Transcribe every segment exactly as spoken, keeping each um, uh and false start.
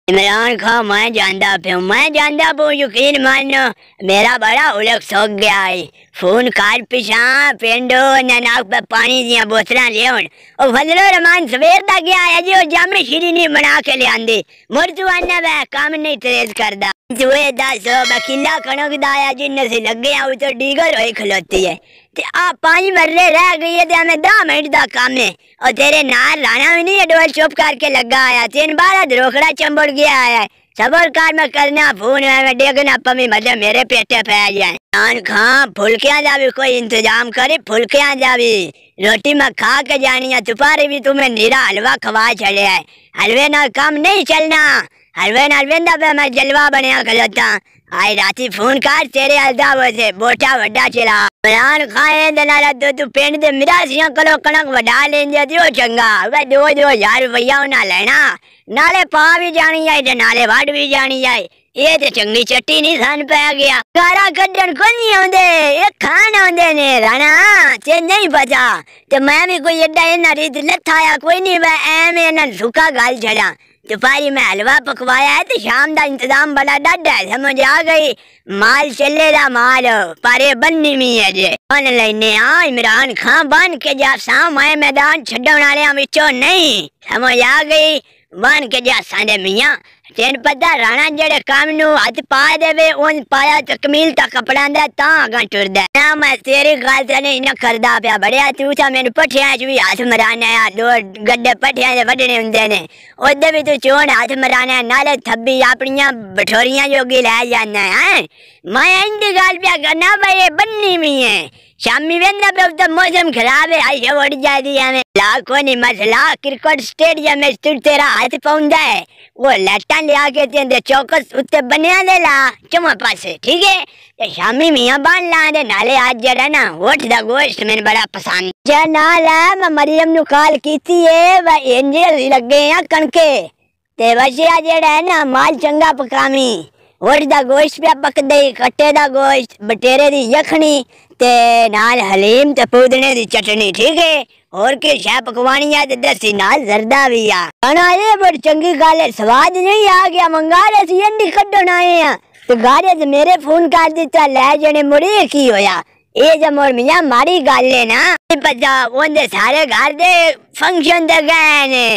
इमरान खान मैं जानदा पियो मैं जानदा पियो यकीन मानो मेरा बड़ा उलक सोक गया है। फोन कार पिछा पेंडो नाक पे पानी दिया बोतलां लेउन और फजलो रहमान सवेर दा गया है जो जामे खीरी नहीं बना के ले आंदी मुर तू आना वे काम नहीं तेज करदा तुए दस बकिला कणक दाया जिन्न से लग गया वो तो डीगर होई खलोती है ते आ पांच मरले रह गई है ते हमें दस मिनट दा काम है और तेरे नाल राणा भी नहीं डोल चुप करके लगा आया तीन बार रोकड़ा चंबड़ गया है सबर कार में करना फोन में डेगना पमी मतलब मेरे पेटे पे आ जाए। इमरान खान फुलकियां जा भी कोई इंतजाम करे फुलकियां जा भी रोटी में खा के जानी है दोपहर भी तुम्हें नीरा हलवा खवा चले है हलवे ना काम नहीं चलना हलवे ना हलवेंदा पे मैं जलवा बनया खलोता आई राती फोन कर तेरे अल्दाव से बोटा वड्डा चला इमरान खान दनारा दो तू पेंड दे मिरासियां कलो कणक वडा लेंदे दियो चंगा वे दो दो हजार रुपया ना लेना नाले पा भी जानी जाए ते नाले वाड़ भी जानी जाए ये ते चंगी चट्टी नहीं सन पै गया गारा कड्डन को नहीं आंदे ये खान आंदे ने राणा ते नहीं बचा ते मैं भी कोई एडा इना रीत लथाया कोई नहीं वे एम ना सुखा गाल छड़ा दोपहरी में हलवा पकवाया है तो शाम का इंतजाम बड़ा डाढ़ा है समझ आ गई माल चलेगा माल पारे बननी में है जे बन लेने आ इमरान खान बन के जा साम आए मैदान छड्डण वाले विचों नहीं समझ आ गई बन के जा साडे मियां तेन पता राणा जेड़े काम नु हाथ पा देवे उन पाया तकमील ता कपड़ा दे ता अगा टुरदा ना मैं तेरी गल ते नहीं न करदा पिया बड़िया तू ता मेनू पठिया च भी हाथ मराना है दो गड्डे पठिया दे वडने हुंदे ने ओदे भी तू चोण हाथ मराना नाले थब्बी अपनियां बठोरियां जोगी ले जाना है मैं इंदी गल पिया करना भाई बन्नी में है शामी वेंदा पे तो मौसम खराब है आई उड़ जाती है लाखों नहीं मसला क्रिकेट स्टेडियम में तू तेरा हाथ पाउंदा है वो लट्टा ले आके तेरे चौकस उत्ते बनया दे ला चुमा पासे ठीक है ते शामी मियां बान ला दे नाले आज जरा ना होठ दा गोश्त मैंने बड़ा पसंद जे नाला मैं मरियम नु कॉल कीती है व एंजल लगे हैं कणके ते वजिया जेड़ा है ना माल चंगा पकामी होठ दा गोश्त पे पक दे कट्टे दा गोश्त बटेरे दी यखनी ते नाल हलीम ते पुदने दी चटनी ठीक है और के शाह पकवानी है दसी नाल जरदा भी आ खाना ये बड़ी चंगी गल है स्वाद नहीं आ गया मंगा रहे सी इंडी कड्डण आए हैं तो गारे ते मेरे फोन कर दिता ले जने मुड़े की होया ये जमोर मियां मारी गल है ना पता ओंदे सारे घर दे फंक्शन दे गए ने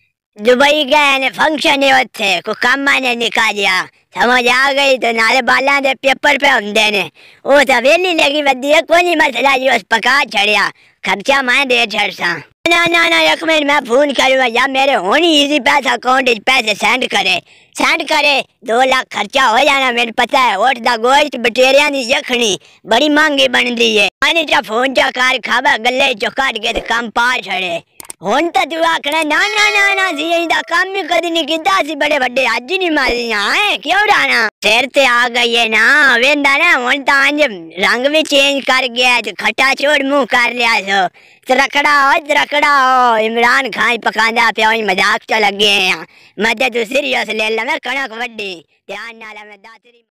दुबई गए ने फंक्शन है उत्थे को काम ने निकालिया समझ आ गई तो नाले बाला दे पेपर पे हुंदे ने ओ तो वेली लगी वदी है कोई नहीं मसला जी उस पका छड़िया खर्चा मैं दे छड़सा ना ना ना एक मिनट मैं फोन करूँगा या मेरे होनी इजी पैसा अकाउंट पैसे सेंड करे सेंड करे दो लाख खर्चा हो जाना मेरे पता है ओट दा गोश्त बटेरिया दी यखनी बड़ी महंगी बनती है मैंने चा फोन चा कार खावा गले चो काट के काम पार छड़े हुन तो तू आखना ना ना ना ना जी इंदा काम भी कदी नहीं किया सी बड़े बड़े अज नहीं मारियां है क्यों राणा सिर ते आ गई है ना वेंदा ना हुन तो अंज रंग भी चेंज कर गया तो खटा छोड़ मुंह कर लिया सो तरकड़ा हो तरकड़ा हो इमरान खान पकांदा पिया मजाक च लगे हैं मैं तो सीरियस ले ला मैं कणक वड्डी ध्यान नाल मैं दातरी